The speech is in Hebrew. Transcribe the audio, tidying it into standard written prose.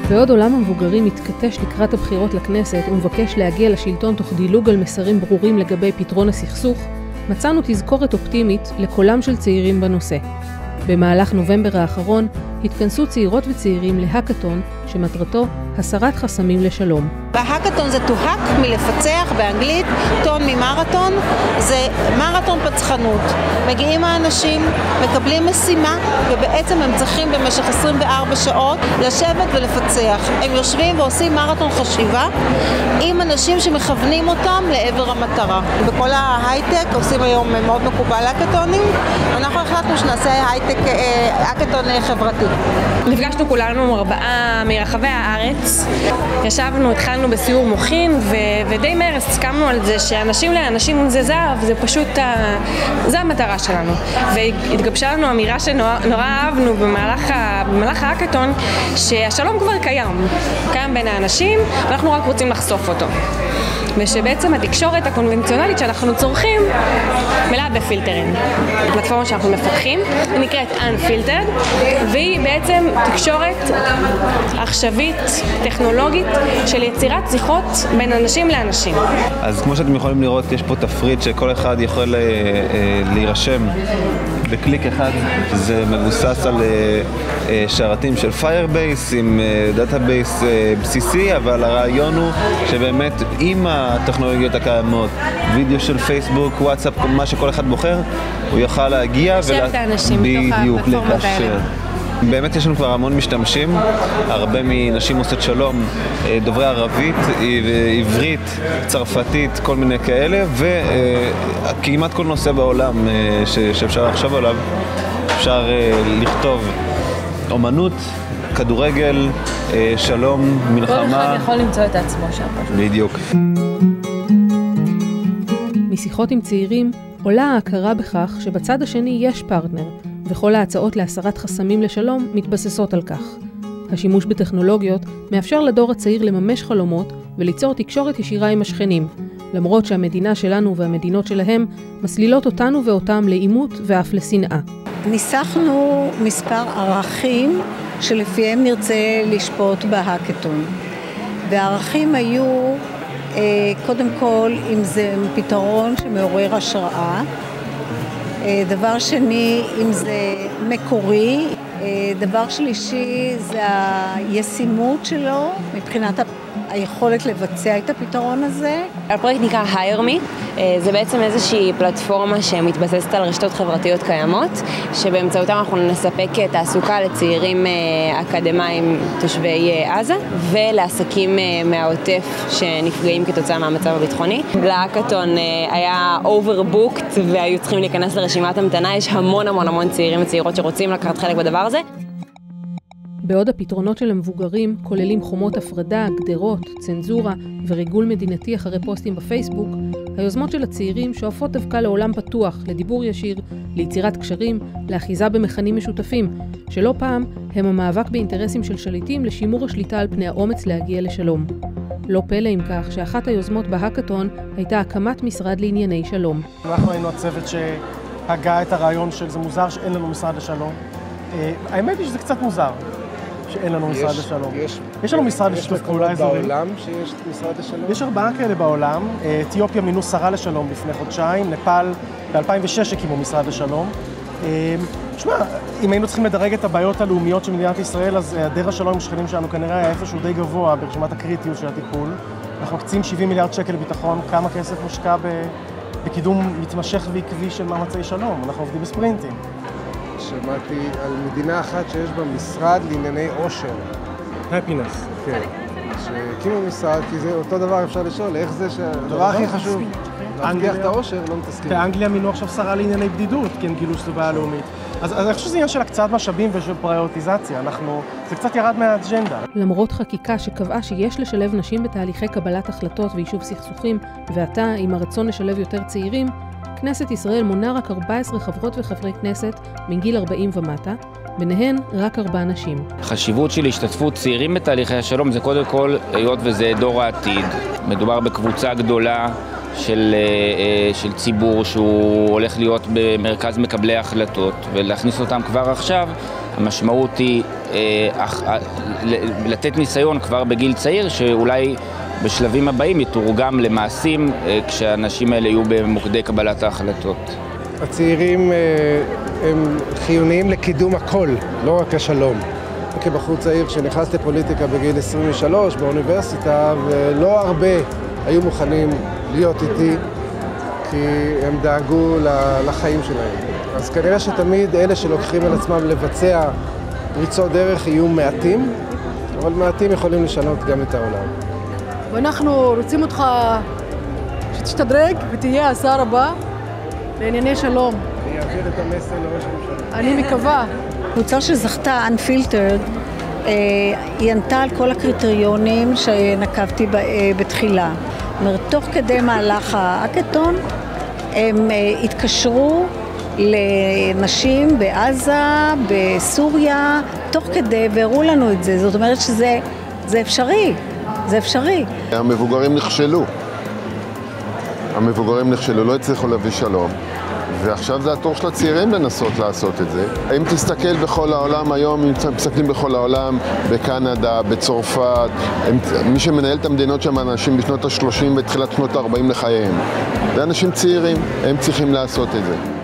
בעוד עולם המבוגרים מתקטש לקראת הבחירות לכנסת ומבקש להגיע לשלטון תוך דילוג על מסרים ברורים לגבי פתרון הסכסוך, מצאנו תזכורת אופטימית לקולם של צעירים בנושא. במהלך נובמבר האחרון התכנסו צעירות וצעירים להקאטון שמטרתו הסרת חסמים לשלום. בהקאטון זה to hack מלפצח באנגלית, טון ממרתון, זה מרתון פצחנות. מגיעים האנשים, מקבלים משימה ובעצם הם צריכים במשך 24 שעות לשבת ולפצח. הם יושבים ועושים מרתון חשיבה עם אנשים שמכוונים אותם לעבר המטרה. בכל ההייטק עושים היום מאוד מקובל הקאטונים, אנחנו החלטנו שנעשה הייטק הקאטון חברתית. נפגשנו כולנו 4 מרחבי הארץ, ישבנו, התחלנו בסיור מוחין ודי מהר הסכמנו על זה שאנשים לאנשים זה זהב, זה פשוט, זה המטרה שלנו. והתגבשה לנו אמירה שנורא אהבנו במהלך ההקאטון, שהשלום כבר קיים בין האנשים ואנחנו רק רוצים לחשוף אותו. ושבעצם התקשורת הקונבנציונלית שאנחנו צורכים מלאה בפילטרים. הפלטפורמה שאנחנו מפתחים היא נקראת Unfiltered, והיא בעצם תקשורת עכשווית, טכנולוגית, של יצירת שיחות בין אנשים לאנשים. אז כמו שאתם יכולים לראות, יש פה תפריט שכל אחד יכול להירשם בקליק אחד. זה מבוסס על שרתים של Firebase עם דאטאבייס בסיסי, אבל הרעיון הוא שבאמת עם הטכנולוגיות הקיימות, וידאו של פייסבוק, וואטסאפ, מה שכל אחד בוחר, הוא יוכל להגיע בדיוק לקשר. באמת יש לנו כבר המון משתמשים, הרבה מנשים עושות שלום, דוברי ערבית, עברית, צרפתית, כל מיני כאלה, וכמעט כל נושא בעולם שאפשר לחשוב עליו, אפשר לכתוב אומנות, כדורגל, שלום, מלחמה. כל אחד יכול למצוא את עצמו שם. בדיוק. משיחות עם צעירים עולה ההכרה בכך שבצד השני יש פרטנר, וכל ההצעות להסרת חסמים לשלום מתבססות על כך. השימוש בטכנולוגיות מאפשר לדור הצעיר לממש חלומות וליצור תקשורת ישירה עם השכנים, למרות שהמדינה שלנו והמדינות שלהם מסלילות אותנו ואותם לעימות ואף לשנאה. ניסחנו מספר ערכים שלפיהם נרצה לשפוט בהקאטון. והערכים היו, קודם כל, אם זה פתרון שמעורר השראה, דבר שני, אם זה מקורי, דבר שלישי זה הישימות שלו מבחינת היכולת לבצע את הפתרון הזה. הפרויקט נקרא Hire Me, זה בעצם איזושהי פלטפורמה שמתבססת על רשתות חברתיות קיימות, שבאמצעותם אנחנו נספק תעסוקה לצעירים אקדמיים תושבי עזה, ולעסקים מהעוטף שנפגעים כתוצאה מהמצב הביטחוני. להקאטון היה overbooked והיו צריכים להיכנס לרשימת המתנה, יש המון צעירים וצעירות שרוצים לקחת חלק בדבר הזה. בעוד הפתרונות של המבוגרים כוללים חומות הפרדה, גדרות, צנזורה וריגול מדינתי אחרי פוסטים בפייסבוק, היוזמות של הצעירים שואפות דווקא לעולם פתוח, לדיבור ישיר, ליצירת קשרים, לאחיזה במכנים משותפים, שלא פעם הם המאבק באינטרסים של שליטים לשימור השליטה על פני האומץ להגיע לשלום. לא פלא עם כך שאחת היוזמות בהקאטון הייתה הקמת משרד לענייני שלום. אנחנו היינו הצוות שהגה את הרעיון של זה מוזר שאין לנו משרד לשלום. האמת היא שזה קצת מוזר. שאין לנו משרד לשלום. יש לנו משרד לשיתוף פעולה אזורי. יש מקומות בעולם שיש משרד לשלום? יש 4 כאלה בעולם. אתיופיה מינו שרה לשלום לפני חודשיים, נפאל ב-2006 הקימו משרד לשלום. תשמע, אם היינו צריכים לדרג את הבעיות הלאומיות של מדינת ישראל, אז היעדר השלום עם שכנים שלנו כנראה היה איפשהו די גבוה ברשימת הקריטיות של הטיפול. אנחנו מקצים 70 מיליארד שקל לביטחון, כמה כסף מושקע בקידום מתמשך ועקבי של מאמצי שלום. אנחנו עובדים בספרינטים. שמעתי על מדינה אחת שיש בה משרד לענייני עושר. Happiness. כן. שהקימו משרד, כי זה אותו דבר אפשר לשאול, איך זה שהדבר הכי חשוב, להבטיח את העושר, לא מתסכים. באנגליה מינו עכשיו שרה לענייני בדידות, כי אין גילו שזו בעיה לאומית. אז אני חושב שזה עניין של הקצאת משאבים ושל פריוריטיזציה. זה קצת ירד מהאג'נדה. למרות חקיקה שקבעה שיש לשלב נשים בתהליכי קבלת החלטות ויישוב סכסוכים, ועתה עם הרצון לשלב יותר צעירים, כנסת ישראל מונה רק 14 חברות וחברי כנסת מגיל 40 ומטה, ביניהן רק 4 נשים. החשיבות של השתתפות צעירים בתהליכי השלום זה קודם כל, היות וזה דור העתיד. מדובר בקבוצה גדולה של ציבור שהוא הולך להיות במרכז מקבלי ההחלטות, ולהכניס אותם כבר עכשיו המשמעות היא לתת ניסיון כבר בגיל צעיר, שאולי בשלבים הבאים יתורגם למעשים כשהאנשים האלה יהיו במוקדי קבלת ההחלטות. הצעירים הם חיוניים לקידום הכל, לא רק השלום. כבחור צעיר שנכנס לפוליטיקה בגיל 23 באוניברסיטה, ולא הרבה היו מוכנים להיות איתי, כי הם דאגו לחיים שלהם. אז כנראה שתמיד אלה שלוקחים על עצמם לבצע פריצות דרך יהיו מעטים, אבל מעטים יכולים לשנות גם את העולם. ואנחנו רוצים אותך שתשתדרג ותהיה השר הבא לענייני שלום. אני אעביר את המסר לראש הממשלה. אני מקווה. קבוצה שזכתה Unfiltered, היא ענתה על כל הקריטריונים שנקבתי בתחילה. זאת אומרת, תוך כדי מהלך ההאקתון, הם התקשרו לנשים בעזה, בסוריה, תוך כדי, והראו לנו את זה. זאת אומרת שזה אפשרי, זה אפשרי. המבוגרים נכשלו, לא הצליחו להביא שלום. ועכשיו זה התור של הצעירים לנסות לעשות את זה. אם תסתכל בכל העולם היום, אם מסתכלים בכל העולם, בקנדה, בצרפת, מי שמנהל את המדינות שם אנשים בשנות ה-30 ותחילת שנות ה-40 לחייהם. זה אנשים צעירים, הם צריכים לעשות את זה.